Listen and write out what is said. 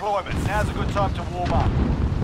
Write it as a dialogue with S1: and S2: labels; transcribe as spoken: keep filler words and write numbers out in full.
S1: deployment. Now's a good time to warm up.